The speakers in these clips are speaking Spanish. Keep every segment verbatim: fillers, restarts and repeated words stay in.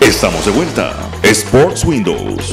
Estamos de vuelta. Sports Windows.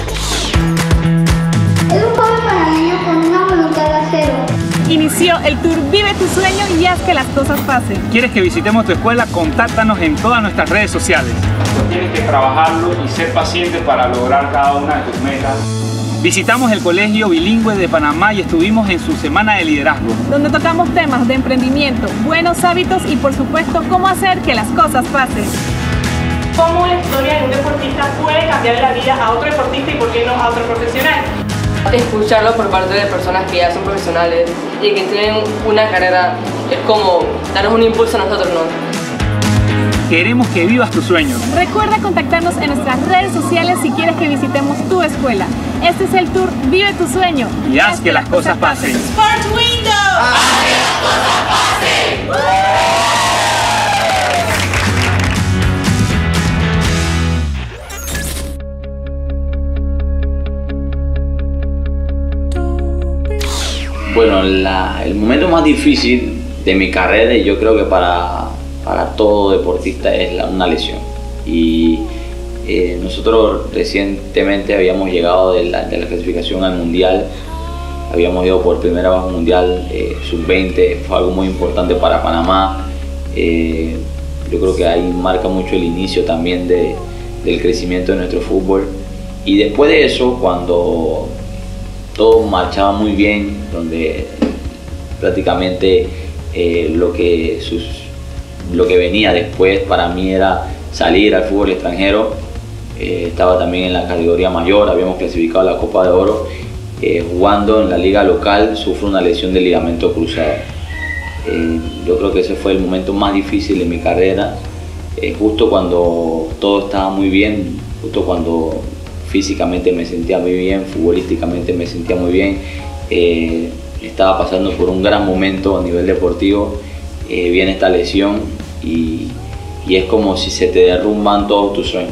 Es un joven panameño con una voluntad de acero. Inició el tour Vive tu sueño y haz que las cosas pasen. ¿Quieres que visitemos tu escuela? Contáctanos en todas nuestras redes sociales. Tienes que trabajarlo y ser paciente para lograr cada una de tus metas. Visitamos el Colegio Bilingüe de Panamá y estuvimos en su semana de liderazgo, donde tocamos temas de emprendimiento, buenos hábitos y por supuesto cómo hacer que las cosas pasen. Cómo la historia de un deportista puede cambiar la vida a otro deportista y por qué no a otro profesional. Escucharlo por parte de personas que ya son profesionales y que tienen una carrera es como darnos un impulso a nosotros, ¿no? Queremos que vivas tus sueños. Recuerda contactarnos en nuestras redes sociales si quieres que visitemos tu escuela. Este es el tour Vive tu sueño y haz que las cosas pasen. Sports Windows. ¡Haz que las cosas pasen! Bueno, la, el momento más difícil de mi carrera, y yo creo que para, para todo deportista, es la, una lesión. Y eh, nosotros recientemente habíamos llegado de la, de la clasificación al Mundial, habíamos ido por primera vez al Mundial eh, sub veinte, fue algo muy importante para Panamá. Eh, yo creo que ahí marca mucho el inicio también de, del crecimiento de nuestro fútbol. Y después de eso, cuando todo marchaba muy bien, donde prácticamente eh, lo, que sus, lo que venía después para mí era salir al fútbol extranjero. Eh, estaba también en la categoría mayor, habíamos clasificado a la Copa de Oro. Eh, jugando en la liga local, sufro una lesión de ligamento cruzado. Eh, yo creo que ese fue el momento más difícil de mi carrera, eh, justo cuando todo estaba muy bien, justo cuando físicamente me sentía muy bien, futbolísticamente me sentía muy bien, eh, estaba pasando por un gran momento a nivel deportivo, eh, viene esta lesión y, y es como si se te derrumban todos tus sueños.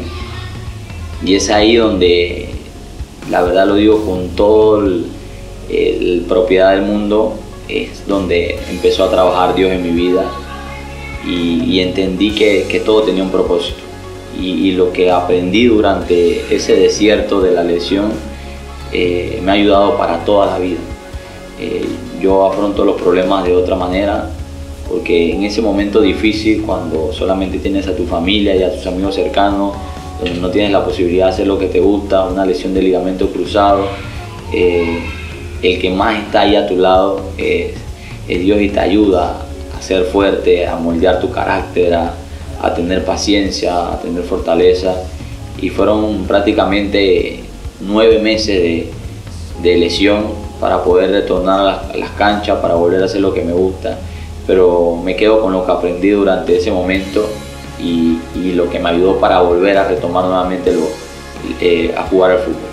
Y es ahí donde, la verdad lo digo con toda la propiedad del mundo, es donde empezó a trabajar Dios en mi vida y, y entendí que, que todo tenía un propósito. Y, y lo que aprendí durante ese desierto de la lesión eh, me ha ayudado para toda la vida. Eh, yo afronto los problemas de otra manera, porque en ese momento difícil, cuando solamente tienes a tu familia y a tus amigos cercanos, donde no tienes la posibilidad de hacer lo que te gusta, una lesión de ligamento cruzado, eh, el que más está ahí a tu lado es, es Dios y te ayuda a ser fuerte, a moldear tu carácter, a, a tener paciencia, a tener fortaleza. Y fueron prácticamente nueve meses de, de lesión para poder retornar a las, a las canchas, para volver a hacer lo que me gusta. Pero me quedo con lo que aprendí durante ese momento y, y lo que me ayudó para volver a retomar nuevamente lo, eh, a jugar al fútbol.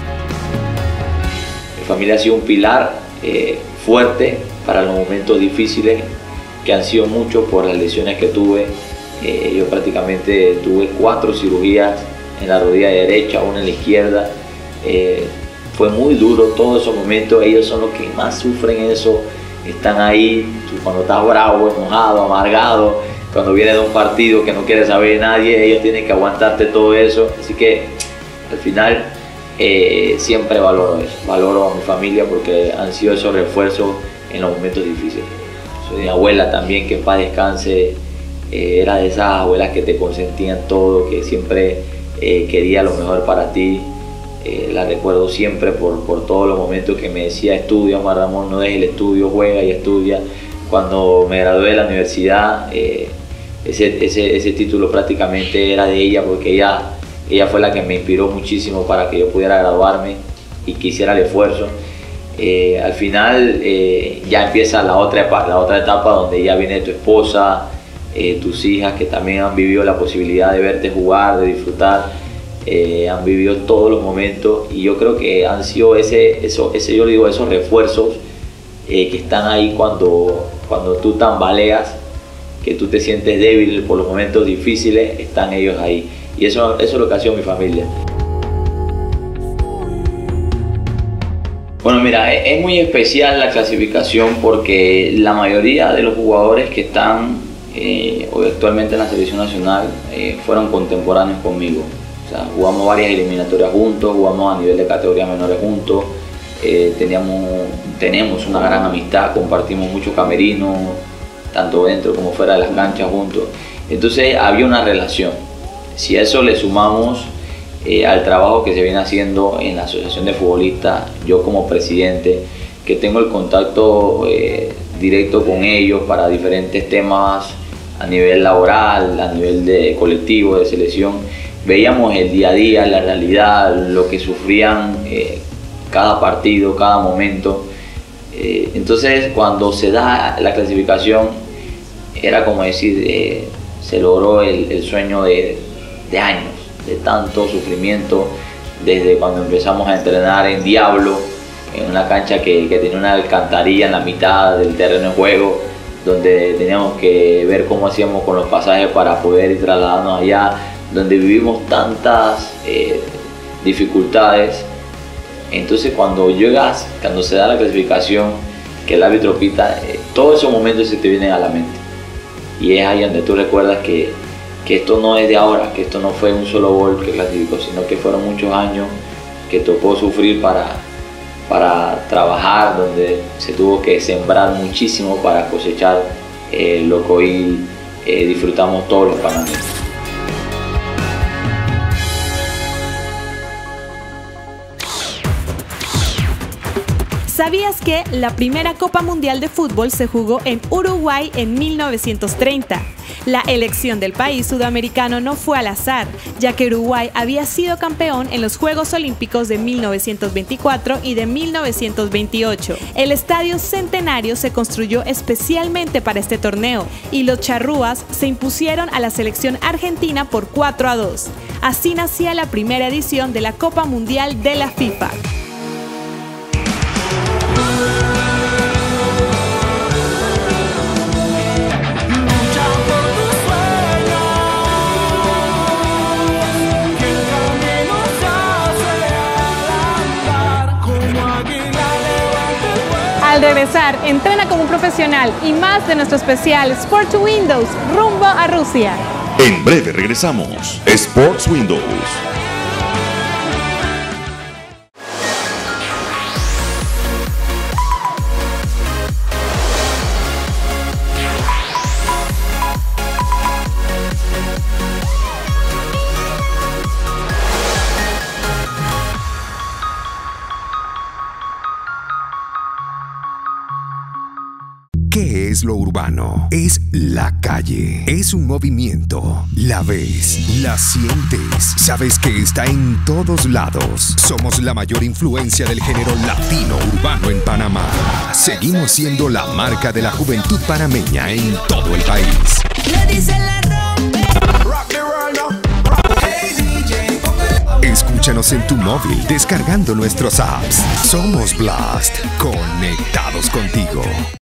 Mi familia ha sido un pilar eh, fuerte para los momentos difíciles, que han sido muchos por las lesiones que tuve. Eh, yo prácticamente tuve cuatro cirugías en la rodilla derecha, una en la izquierda. Eh, fue muy duro todos esos momentos, ellos son los que más sufren eso, están ahí cuando estás bravo, enojado, amargado, cuando vienes de un partido que no quiere saber de nadie, ellos tienen que aguantarte todo eso. Así que al final eh, siempre valoro eso, valoro a mi familia porque han sido esos refuerzos en los momentos difíciles. Soy mi abuela también, que en paz descanse. Eh, era de esas abuelas que te consentían todo, que siempre eh, quería lo mejor para ti. Eh, la recuerdo siempre por, por todos los momentos que me decía: estudia, Juan Ramón, no dejes el estudio, juega y estudia. Cuando me gradué de la universidad, eh, ese, ese, ese título prácticamente era de ella, porque ella, ella fue la que me inspiró muchísimo para que yo pudiera graduarme y que hiciera el esfuerzo. Eh, al final eh, ya empieza la otra, etapa, la otra etapa donde ya viene tu esposa, Eh, tus hijas, que también han vivido la posibilidad de verte jugar, de disfrutar, eh, han vivido todos los momentos, y yo creo que han sido ese, eso, ese yo le digo, esos refuerzos eh, que están ahí cuando, cuando tú tambaleas, que tú te sientes débil por los momentos difíciles, están ellos ahí, y eso, eso es lo que ha sido mi familia. Bueno, mira, es, es muy especial la clasificación porque la mayoría de los jugadores que están eh, hoy actualmente en la selección nacional eh, fueron contemporáneos conmigo. O sea, jugamos varias eliminatorias juntos, jugamos a nivel de categorías menores juntos, eh, teníamos, tenemos una gran amistad, compartimos mucho camerino, tanto dentro como fuera de las canchas juntos. Entonces había una relación. Si a eso le sumamos eh, al trabajo que se viene haciendo en la Asociación de Futbolistas, yo como presidente, que tengo el contacto eh, directo con ellos para diferentes temas a nivel laboral, a nivel de colectivo, de selección, veíamos el día a día, la realidad, lo que sufrían eh, cada partido, cada momento. Eh, entonces cuando se da la clasificación era como decir, eh, se logró el, el sueño de, de años, de tanto sufrimiento, desde cuando empezamos a entrenar en Diablo, en una cancha que, que tenía una alcantarilla en la mitad del terreno de juego, donde teníamos que ver cómo hacíamos con los pasajes para poder ir trasladarnos allá, donde vivimos tantas eh, dificultades. Entonces cuando llegas, cuando se da la clasificación, que el árbitro pita, eh, todos esos momentos se te vienen a la mente. Y es ahí donde tú recuerdas que, que esto no es de ahora, que esto no fue un solo gol que clasificó, sino que fueron muchos años que tocó sufrir para, para trabajar, donde se tuvo que sembrar muchísimo para cosechar eh, lo que hoy eh, disfrutamos todos los panameños. ¿Sabías que la primera Copa Mundial de Fútbol se jugó en Uruguay en mil novecientos treinta? La elección del país sudamericano no fue al azar, ya que Uruguay había sido campeón en los Juegos Olímpicos de mil novecientos veinticuatro y de mil novecientos veintiocho. El Estadio Centenario se construyó especialmente para este torneo y los charrúas se impusieron a la selección argentina por cuatro a dos. Así nacía la primera edición de la Copa Mundial de la FIFA. Al regresar, entrena como un profesional y más de nuestro especial Sports Windows rumbo a Rusia. En breve regresamos. Sports Windows. ¿Qué es lo urbano? Es la calle. Es un movimiento. La ves, la sientes. Sabes que está en todos lados. Somos la mayor influencia del género latino urbano en Panamá. Seguimos siendo la marca de la juventud panameña en todo el país. Escúchanos en tu móvil descargando nuestros apps. Somos Blast, conectados contigo.